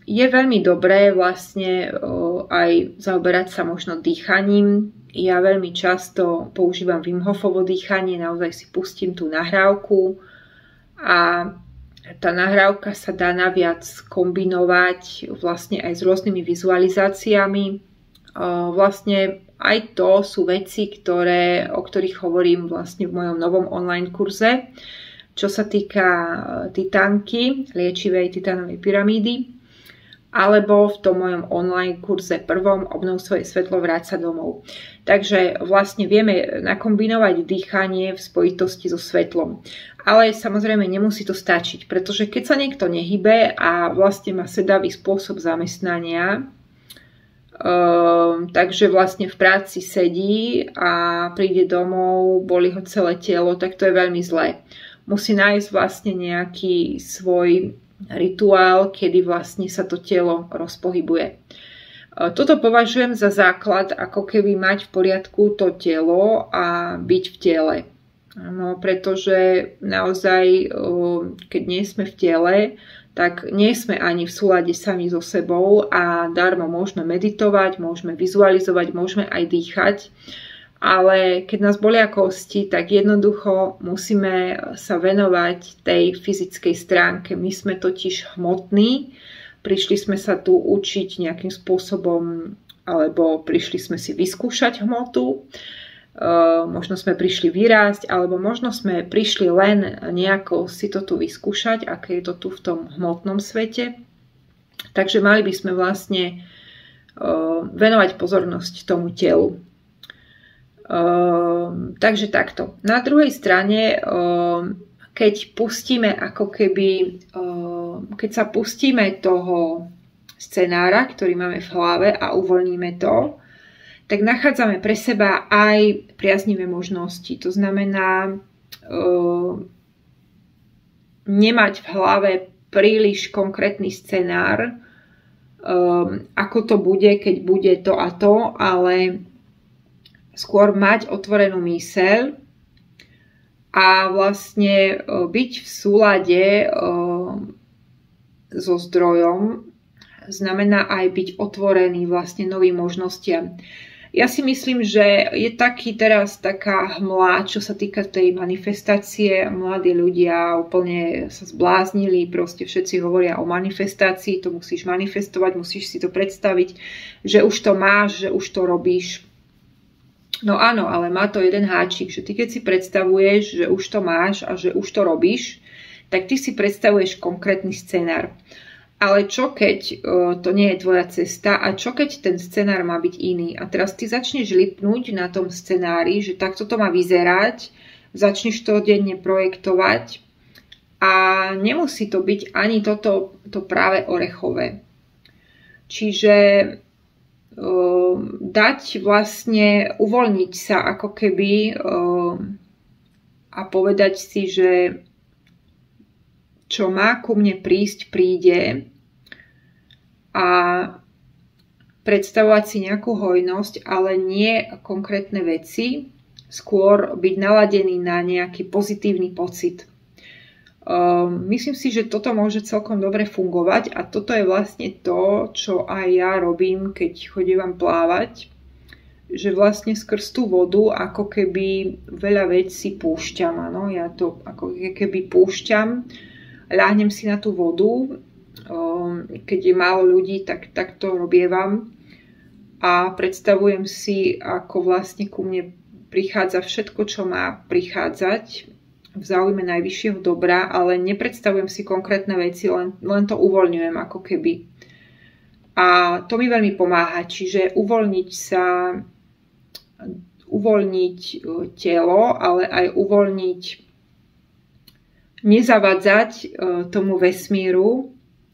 Je veľmi dobré vlastne aj zaoberať sa možno dýchaním. Ja veľmi často používam Wim Hofovo dýchanie, naozaj si pustím tú nahrávku a tá nahrávka sa dá naviac kombinovať vlastne aj s rôznymi vizualizáciami. Vlastne aj to sú veci, o ktorých hovorím vlastne v mojom novom online kurze, čo sa týka titánky, liečivej titánovej pyramídy, alebo v tom mojom online kurze prvom Obnov svoje svetlo, vráť sa domov. Takže vlastne vieme nakombinovať dýchanie v spojitosti so svetlom. Ale samozrejme nemusí to stačiť, pretože keď sa niekto nehybe a vlastne má sedavý spôsob zamestnania, takže vlastne v práci sedí a príde domov, bolí ho celé telo, tak to je veľmi zlé. Musí nájsť vlastne nejaký svoj rituál, kedy vlastne sa to telo rozpohybuje. Toto považujem za základ, ako keby mať v poriadku to telo a byť v tele. No, pretože naozaj, keď nie sme v tele, tak nie sme ani v súlade sami so sebou a darmo môžeme meditovať, môžeme vizualizovať, môžeme aj dýchať. Ale keď nás bolia kosti, tak jednoducho musíme sa venovať tej fyzickej stránke. My sme totiž hmotní, prišli sme sa tu učiť nejakým spôsobom, alebo prišli sme si vyskúšať hmotu, možno sme prišli vyrásť, alebo možno sme prišli len nejako si to tu vyskúšať, aké je to tu v tom hmotnom svete. Takže mali by sme vlastne venovať pozornosť tomu telu. Takže takto. Na druhej strane, keď pustíme ako keby, keď sa pustíme toho scenára, ktorý máme v hlave a uvoľníme to, tak nachádzame pre seba aj priaznivé možnosti. To znamená nemať v hlave príliš konkrétny scenár, ako to bude, keď bude to a to, ale skôr mať otvorenú myseľ a vlastne byť v súlade so zdrojom znamená aj byť otvorený vlastne novým možnostiam. Ja si myslím, že je teraz taká hmla, čo sa týka tej manifestácie. Mladí ľudia úplne sa zbláznili, proste všetci hovoria o manifestácii, to musíš manifestovať, musíš si to predstaviť, že už to máš, že už to robíš. No áno, ale má to jeden háčik, že ty keď si predstavuješ, že už to máš a že už to robíš, tak ty si predstavuješ konkrétny scenár. Ale čo keď to nie je tvoja cesta a čo keď ten scenár má byť iný? A teraz ty začneš lipnúť na tom scenári, že takto to má vyzerať, začneš to denne projektovať a nemusí to byť ani toto práve orechové. Čiže dať vlastne, uvoľniť sa ako keby a povedať si, že čo má ku mne prísť, príde a predstavovať si nejakú hojnosť, ale nie konkrétne veci, skôr byť naladený na nejaký pozitívny pocit. Myslím si, že toto môže celkom dobre fungovať a toto je vlastne to, čo aj ja robím, keď chodím plávať, že vlastne skrz tú vodu ako keby veľa vecí púšťam. Áno? Ja to ako keby púšťam, ľahnem si na tú vodu, keď je málo ľudí, tak to robievam a predstavujem si, ako vlastne ku mne prichádza všetko, čo má prichádzať v záujme najvyššieho dobra, ale nepredstavujem si konkrétne veci, len to uvoľňujem ako keby. A to mi veľmi pomáha, čiže uvoľniť telo, ale aj uvoľniť, nezavadzať tomu vesmíru,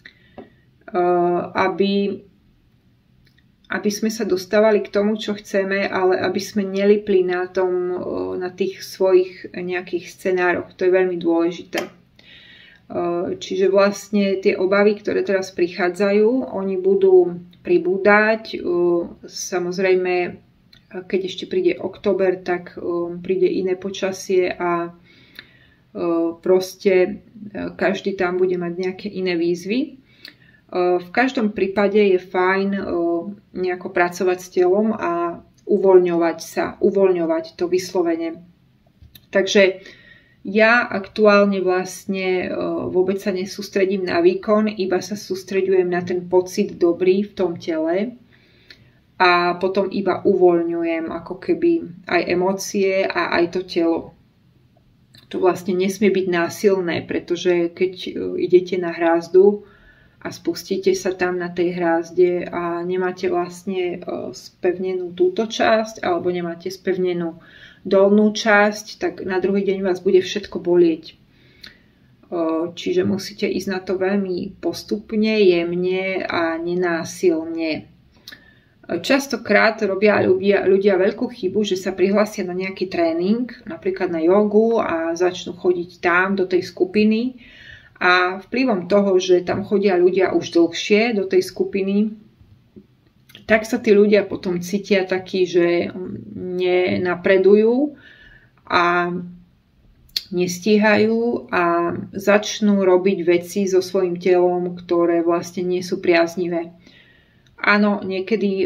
aby sme sa dostávali k tomu, čo chceme, ale aby sme nelipli na tých svojich nejakých scenároch. To je veľmi dôležité. Čiže vlastne tie obavy, ktoré teraz prichádzajú, oni budú pribúdať. Samozrejme, keď ešte príde október, tak príde iné počasie a proste každý tam bude mať nejaké iné výzvy. V každom prípade je fajn nejako pracovať s telom a uvoľňovať to vyslovene. Takže ja aktuálne vlastne vôbec sa nesústredím na výkon, iba sa sústreďujem na ten pocit dobrý v tom tele a potom iba uvoľňujem ako keby aj emócie a aj to telo. To vlastne nesmie byť násilné, pretože keď idete na hrázdu a spustíte sa tam na tej hrázde a nemáte vlastne spevnenú túto časť alebo nemáte spevnenú dolnú časť, tak na druhý deň vás bude všetko bolieť. Čiže musíte ísť na to veľmi postupne, jemne a nenásilne. Častokrát robia ľudia veľkú chybu, že sa prihlásia na nejaký tréning, napríklad na jogu a začnú chodiť tam do tej skupiny a vplyvom toho, že tam chodia ľudia už dlhšie do tej skupiny, tak sa tí ľudia potom cítia takí, že nenapredujú a nestíhajú a začnú robiť veci so svojím telom, ktoré vlastne nie sú priaznivé. Áno, niekedy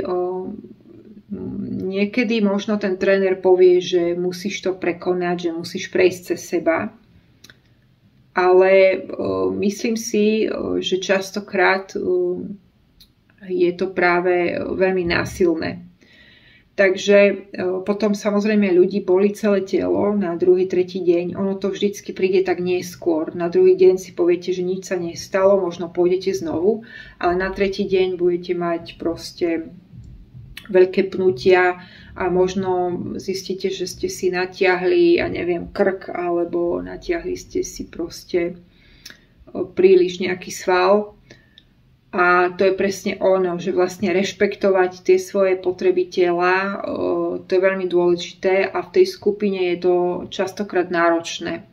možno ten tréner povie, že musíš to prekonať, že musíš prejsť cez seba. Ale myslím si, že častokrát je to práve veľmi násilné. Takže potom samozrejme ľudí bolí celé telo na druhý, tretí deň. Ono to vždycky príde tak neskôr. Na druhý deň si poviete, že nič sa nestalo, možno pôjdete znovu, ale na tretí deň budete mať proste veľké pnutia a možno zistíte, že ste si natiahli, ja neviem, krk alebo natiahli ste si proste príliš nejaký sval. A to je presne ono, že vlastne rešpektovať tie svoje potreby tela, to je veľmi dôležité a v tej skupine je to častokrát náročné.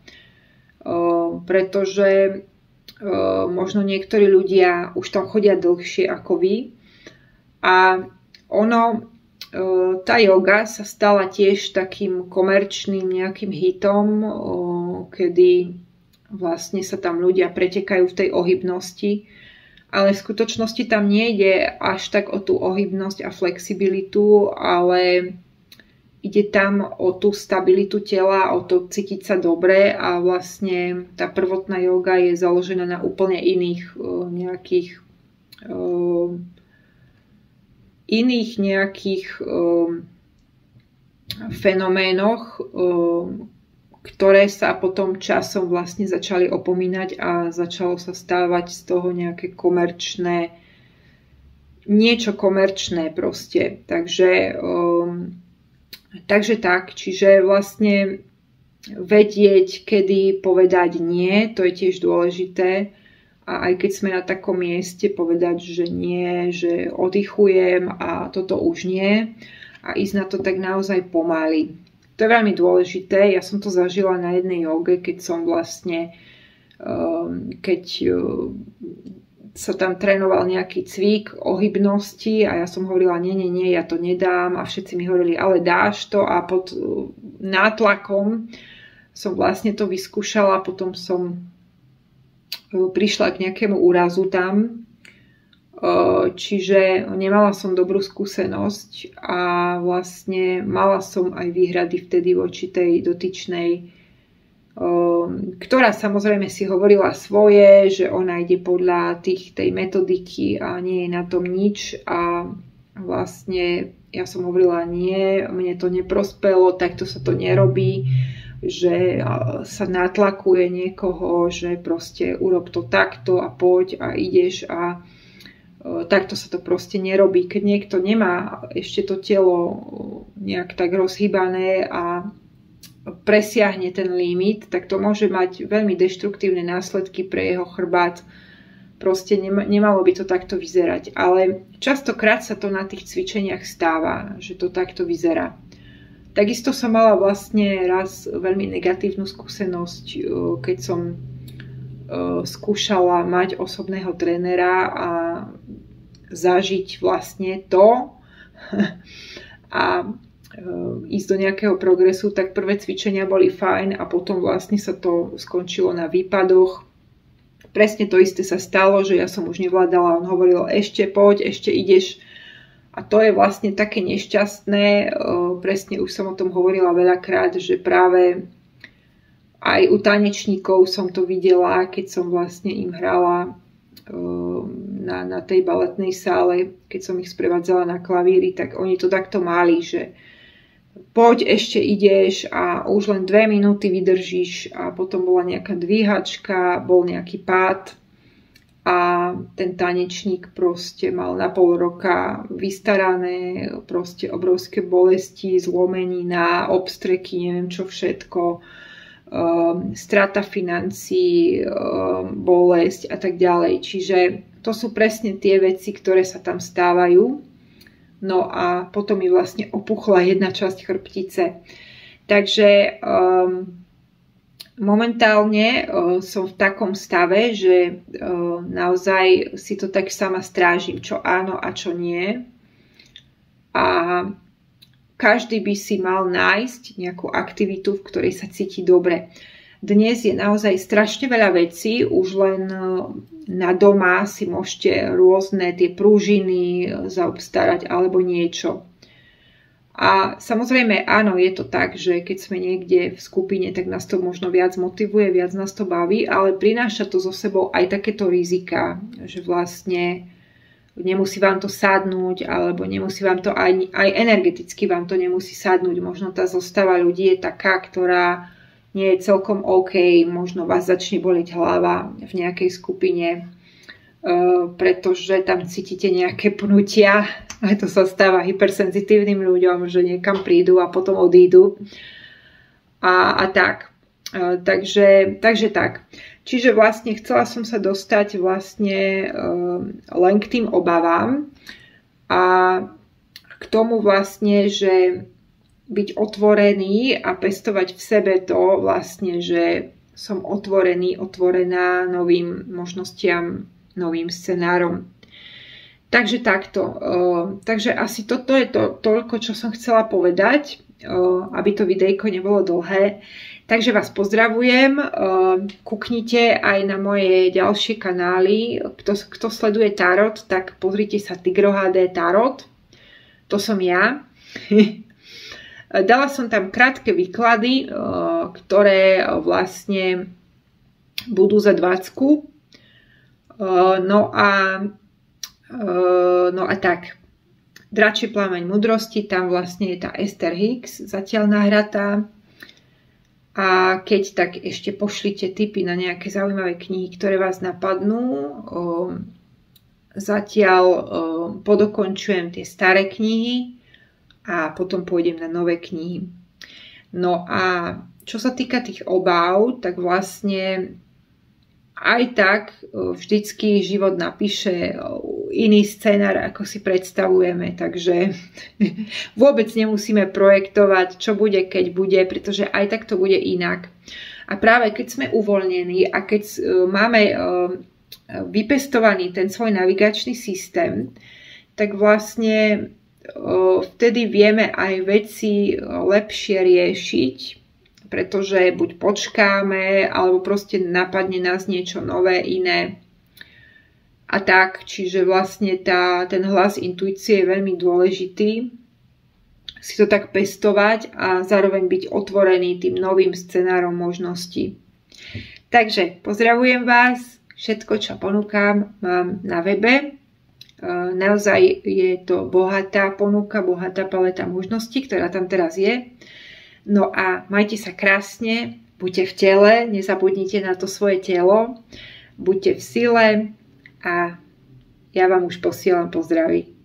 Pretože možno niektorí ľudia už tam chodia dlhšie ako vy a tá yoga sa stala tiež takým komerčným nejakým hitom, kedy vlastne sa tam ľudia pretekajú v tej ohybnosti. Ale v skutočnosti tam nejde až tak o tú ohybnosť a flexibilitu, ale ide tam o tú stabilitu tela, o to cítiť sa dobre a vlastne tá prvotná yoga je založená na úplne iných nejakých fenoménoch, ktoré sa potom časom vlastne začali opomínať a začalo sa stávať z toho nejaké niečo komerčné proste. Takže tak, čiže vlastne vedieť, kedy povedať nie, to je tiež dôležité. A aj keď sme na takom mieste, povedať, že nie, že oddychujem a toto už nie. A ísť na to tak naozaj pomaly. To je veľmi dôležité. Ja som to zažila na jednej joge, keď sa tam trénoval nejaký cvik ohybnosti a ja som hovorila, nie, ja to nedám a všetci mi hovorili, ale dáš to a pod nátlakom som vlastne to vyskúšala a potom som prišla k nejakému úrazu tam. Čiže nemala som dobrú skúsenosť a vlastne mala som aj výhrady vtedy voči tej dotyčnej, ktorá samozrejme si hovorila svoje, že ona ide podľa tej metodiky a nie je na tom nič a vlastne ja som hovorila nie, mne to neprospelo, takto sa to nerobí, že sa natlakuje niekoho, že proste urob to takto a poď a ideš a takto sa to proste nerobí. Keď niekto nemá ešte to telo nejak tak rozhýbané a presiahne ten limit, tak to môže mať veľmi deštruktívne následky pre jeho chrbát. Proste nemalo by to takto vyzerať. Ale častokrát sa to na tých cvičeniach stáva, že to takto vyzerá. Takisto som mala vlastne raz veľmi negatívnu skúsenosť, keď som skúšala mať osobného trénera a zažiť vlastne to a ísť do nejakého progresu, tak prvé cvičenia boli fajn a potom vlastne sa to skončilo na výpadoch, presne to isté sa stalo, že ja som už nevládala, on hovoril ešte poď, ešte ideš. A to je vlastne také nešťastné, presne už som o tom hovorila veľakrát, že práve aj u tanečníkov som to videla, keď som vlastne im hrala na tej baletnej sále, keď som ich sprevádzala na klavíri, tak oni to takto mali, že poď, ešte ideš a už len 2 minúty vydržíš a potom bola nejaká dvíhačka, bol nejaký pád a ten tanečník proste mal na pol roka vystarané, proste obrovské bolesti, zlomenina, obstreky, neviem čo všetko, strata financií, bolesť a tak ďalej. Čiže to sú presne tie veci, ktoré sa tam stávajú. No a potom mi vlastne opuchla jedna časť chrbtice. Takže momentálne som v takom stave, že naozaj si to tak sama strážim, čo áno a čo nie. A každý by si mal nájsť nejakú aktivitu, v ktorej sa cíti dobre. Dnes je naozaj strašne veľa vecí, už len na doma si môžete rôzne tie prúžiny zaobstarať alebo niečo. A samozrejme, áno, je to tak, že keď sme niekde v skupine, tak nás to možno viac motivuje, viac nás to baví, ale prináša to so sebou aj takéto rizika, že vlastne nemusí vám to sadnúť, alebo nemusí vám to aj energeticky vám to nemusí sadnúť. Možno tá zostava ľudí je taká, ktorá nie je celkom OK, možno vás začne boleť hlava v nejakej skupine, pretože tam cítite nejaké pnutia. Aj to sa stáva hypersenzitívnym ľuďom, že niekam prídu a potom odídu. A tak. Takže tak. Čiže vlastne chcela som sa dostať vlastne len k tým obavám a k tomu vlastne, že byť otvorený a pestovať v sebe to vlastne, že som otvorená novým možnostiam, novým scenárom. Takže takto. Takže asi toto je toľko, čo som chcela povedať, aby to videjko nebolo dlhé. Takže vás pozdravujem, kúknite aj na moje ďalšie kanály. Kto sleduje tarot, tak pozrite sa Tigro HD Tarot. To som ja. Dala som tam krátke výklady, ktoré vlastne budú za 20. No a tak. Dračí plameň múdrosti, tam vlastne je tá Esther Hicks zatiaľ nahratá. A keď tak ešte pošlite tipy na nejaké zaujímavé knihy, ktoré vás napadnú. Zatiaľ podokončujem tie staré knihy a potom pôjdem na nové knihy. No a čo sa týka tých obáv, tak vlastne aj tak vždycky život napíše iný scenár, ako si predstavujeme, takže vôbec nemusíme projektovať, čo bude, keď bude, pretože aj tak to bude inak. A práve keď sme uvoľnení a keď máme vypestovaný ten svoj navigačný systém, tak vlastne vtedy vieme aj veci lepšie riešiť, pretože buď počkáme, alebo proste napadne nás niečo nové, iné. A tak, čiže vlastne ten hlas intuície je veľmi dôležitý. Si to tak pestovať a zároveň byť otvorený tým novým scenárom možností. Takže pozdravujem vás. Všetko, čo ponúkam, mám na webe. Naozaj je to bohatá ponuka, bohatá paleta možností, ktorá tam teraz je. No a majte sa krásne, buďte v tele, nezabudnite na to svoje telo, buďte v sile a ja vám už posielam pozdravy.